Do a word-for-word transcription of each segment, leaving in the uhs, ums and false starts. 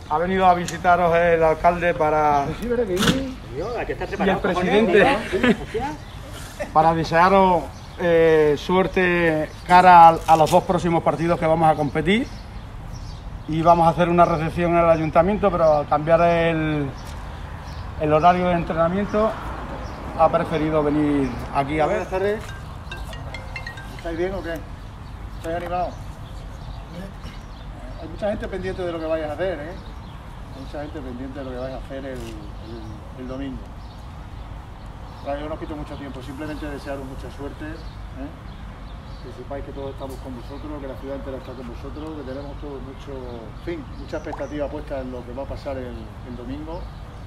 ha venido a visitaros el alcalde para y el presidente para desearos eh, suerte cara a, a los dos próximos partidos que vamos a competir. Y vamos a hacer una recepción en el ayuntamiento, pero al cambiar el, el horario de entrenamiento ha preferido venir aquí a ver. Buenas tardes. ¿Estáis bien o qué? ¿Estáis animados? Hay mucha gente pendiente de lo que vayas a hacer, ¿eh? Hay mucha gente pendiente de lo que vais a hacer el, el, el domingo. Claro, yo no os quito mucho tiempo, simplemente desearos mucha suerte, ¿eh? Que sepáis que todos estamos con vosotros, que la ciudad entera está con vosotros, que tenemos todos mucho, en fin, mucha expectativa puesta en lo que va a pasar el, el domingo.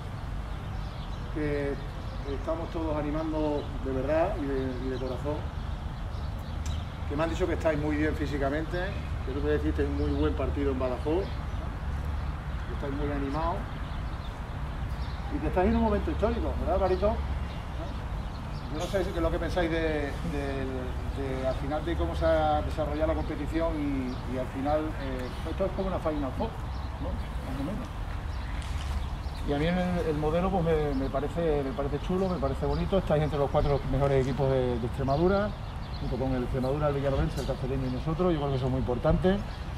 Que estamos todos animando de verdad y de, y de corazón. Que me han dicho que estáis muy bien físicamente, que tú me deciste un muy buen partido en Badajoz, que estáis muy animados y que estáis en un momento histórico, ¿verdad, Barito? Yo no sé qué es lo que pensáis de, de, de, al final de cómo se ha desarrollado la competición y, y al final eh, esto es como una Final Four, ¿no? Más o menos. Y a mí el, el modelo pues me, me, parece, me parece chulo, me parece bonito. Estáis entre los cuatro mejores equipos de, de Extremadura, junto con el Extremadura, el Villanovense, el Castelleño y nosotros. Yo creo que eso es muy importante.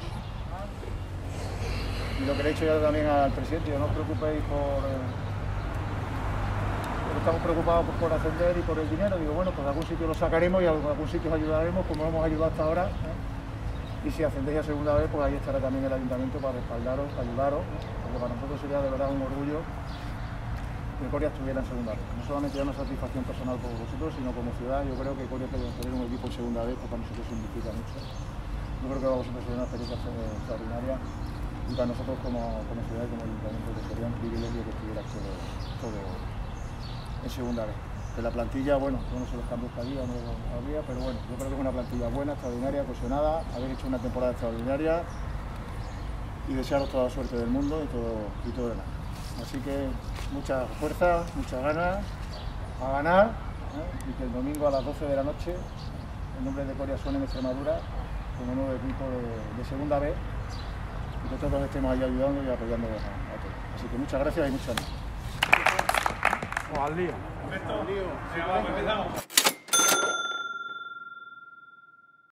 Y lo que le he dicho ya también al presidente, no os preocupéis por... Eh, estamos preocupados por ascender y por el dinero. Digo, bueno, pues algún sitio lo sacaremos y a algún sitio os ayudaremos como hemos ayudado hasta ahora, ¿eh? Y si ascendéis a segunda vez, pues ahí estará también el ayuntamiento para respaldaros, ayudaros, ¿eh? Porque para nosotros sería de verdad un orgullo que Coria estuviera en segunda vez. No solamente ya una satisfacción personal por vosotros, sino como ciudad. Yo creo que Coria tener un equipo en segunda vez, pues para nosotros significa mucho. Yo creo que para vosotros sería una experiencia extraordinaria y para nosotros como, como ciudad y como ayuntamiento que sería un privilegio que estuviera todo, todo en segunda vez. Que la plantilla, bueno, yo no sé los cambios que había, no había, pero bueno, yo creo que es una plantilla buena, extraordinaria, cohesionada, habéis hecho una temporada extraordinaria y desearos toda la suerte del mundo y todo, y todo demás. Así que mucha fuerza, muchas ganas a ganar, ¿eh? Y que el domingo a las doce de la noche el nombre de Coria suene en Extremadura como nuevo equipo de, de segunda vez y que todos estemos ahí ayudando y apoyando a, a todos. Así que muchas gracias y muchas gracias. Pues al lío. Perfecto. Al lío. Sí, vamos, empezamos.